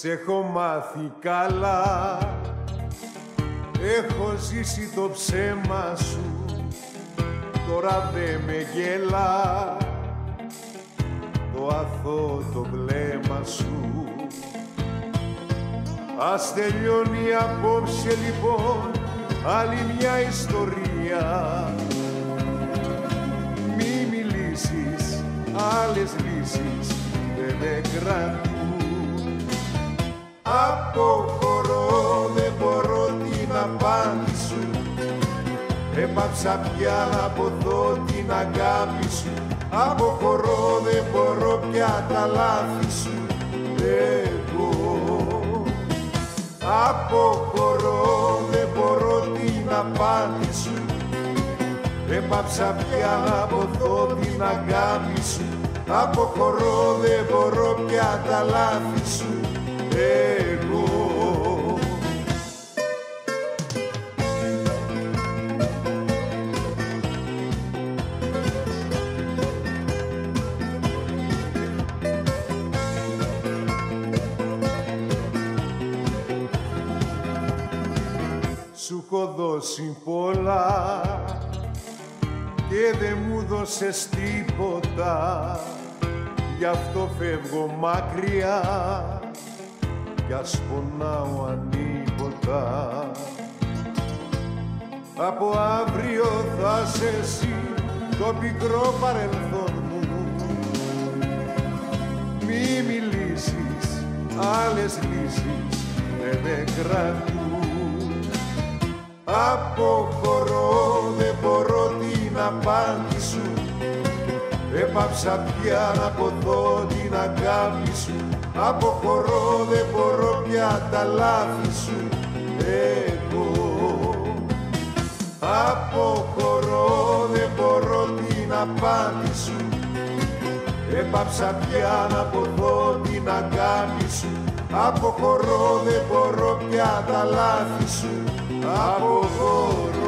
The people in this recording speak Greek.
Σ' έχω μάθει καλά, έχω ζήσει το ψέμα σου, τώρα δε με γελά το αθώο το βλέμμα σου. Ας τελειώνει απόψε λοιπόν άλλη μια ιστορία, μη μιλήσεις, άλλες λύσεις δεν με κρατούν. Αποχωρώ, δεν μπορώ την απάντηση σου, έπαψα πια να ποθώ την αγάπη σου. Αποχωρώ, δεν μπορώ πια τα λάθη σου εγώ. Αποχωρώ, δεν μπορώ την απάντηση σου, έπαψα πια να ποθώ την αγάπη σου. Αποχωρώ, δεν μπορώ πια τα λάθη σου εγώ. Σου έχω δώσει πολλά και δεν μου δώσες τίποτα, γι' αυτό φεύγω μακριά κι ας πονάω ανίποτα. Από αύριο θα είσαι εσύ το πικρό παρελθόν μου, μη μιλήσεις, άλλες λύσεις δεν με κρατούν. Αποχωρώ, δεν μπορώ την απάντηση σου, έπαψα πια να ποθώ την αγάπη σου. Αποχωρώ, δεν μπορώ πια τα λάθη σου εγώ. Αποχωρώ, δεν μπορώ την απάντηση σου, έπαψα πια να ποθώ την αγάπη σου. Αποχωρώ, δεν μπορώ πια τα λάθη σου. Αποχωρώ.